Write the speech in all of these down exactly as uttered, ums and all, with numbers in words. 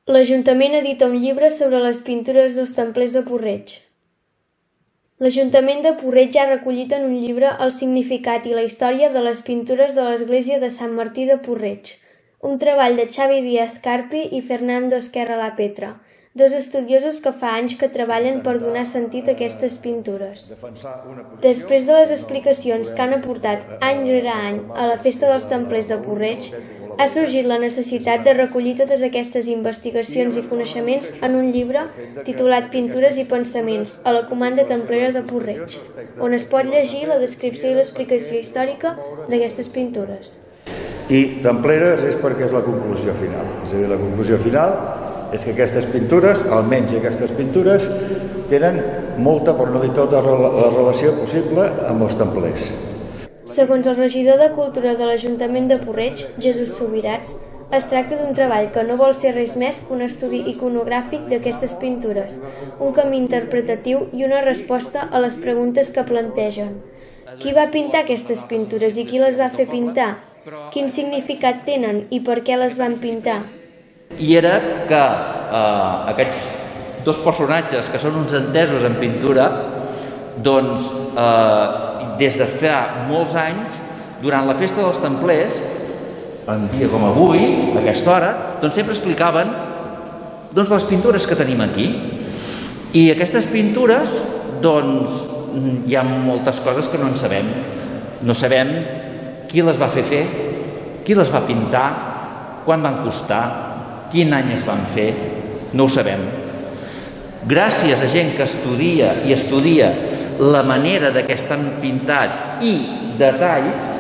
L'Ajuntament edita un llibre sobre les pintures dels templers de Puig-reig. L'Ajuntament de Puig-reig ha recollit en un llibre el significat i la història de les pintures de l'església de Sant Martí de Puig-reig, un treball de Xavi Díaz Carpi i Fernando Esquerra La Petra, dos estudiosos que fa anys que treballen per donar sentit a aquestes pintures. Després de les explicacions que han aportat any rere any a la Festa dels Templers de Puig-reig, ha sorgit la necessitat de recollir totes aquestes investigacions i coneixements en un llibre titulat Pintures i pensaments a la comanda templera de Puig-reig, on es pot llegir la descripció i l'explicació històrica d'aquestes pintures. I templeres és perquè és la conclusió final. És a dir, la conclusió final és que aquestes pintures, almenys aquestes pintures, tenen molta, per no dir tota, la relació possible amb els templers. Segons el regidor de Cultura de l'Ajuntament de Puig-reig, Jesús Subirats, es tracta d'un treball que no vol ser res més que un estudi iconogràfic d'aquestes pintures, un camí interpretatiu i una resposta a les preguntes que plantegen. Qui va pintar aquestes pintures i qui les va fer pintar? Quin significat tenen i per què les van pintar? I era que eh, aquests dos personatges, que són uns entesos en pintura, doncs eh, des de fa molts anys, durant la Festa dels Templers, en dia com avui, a aquesta hora, doncs sempre explicaven doncs, les pintures que tenim aquí. I aquestes pintures, doncs, hi ha moltes coses que no en sabem. No sabem qui les va fer fer, qui les va pintar, quan van costar, quin any es van fer, no ho sabem. Gràcies a gent que estudia i estudia la manera de què estan pintats i detalls,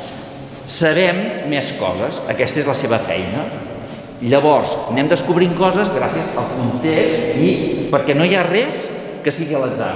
sabem més coses. Aquesta és la seva feina. Llavors, anem descobrint coses gràcies al context i perquè no hi ha res que sigui a l'atzar.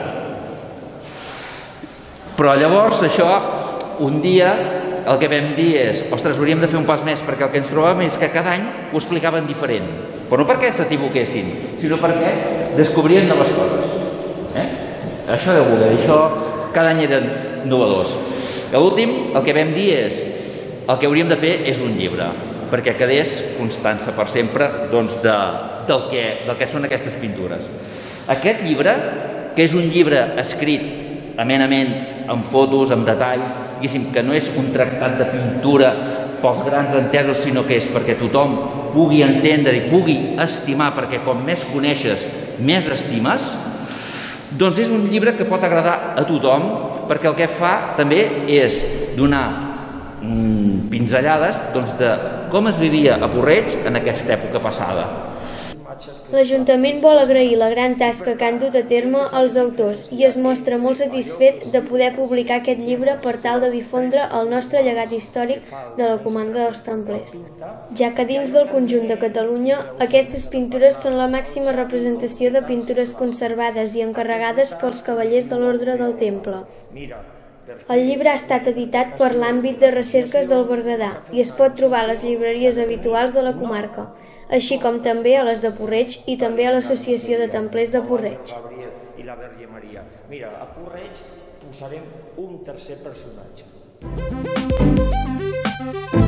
Però llavors, això, un dia, el que vam dir és, ostres, hauríem de fer un pas més, perquè el que ens trobàvem és que cada any ho explicaven diferent. Però no perquè s'equivoquessin, sinó perquè descobrien noves coses. Eh? Això deu voler, això cada any eren innovadors. A l'últim, el que vam dir és, el que hauríem de fer és un llibre, perquè quedés constança per sempre doncs, de, del, que, del que són aquestes pintures. Aquest llibre, que és un llibre escrit amenament, amb fotos, amb detalls, que no és un tractat de pintura pels grans entesos, sinó que és perquè tothom pugui entendre i pugui estimar, perquè com més coneixes, més estimes, doncs és un llibre que pot agradar a tothom, perquè el que fa també és donar mm, pinzellades doncs, de com es vivia a Puig-reig en aquesta època passada. L'Ajuntament vol agrair la gran tasca que han dut a terme els autors i es mostra molt satisfet de poder publicar aquest llibre per tal de difondre el nostre llegat històric de la Comanda dels Templers, ja que dins del conjunt de Catalunya aquestes pintures són la màxima representació de pintures conservades i encarregades pels cavallers de l'Ordre del Temple. El llibre ha estat editat per l'àmbit de recerques del Berguedà i es pot trobar a les llibreries habituals de la comarca, així com també a les de Puig-reig i també a l'Associació de Templers de Puig-reig. I la Verge Maria. Mira, a Puig-reig posarem un tercer personatge.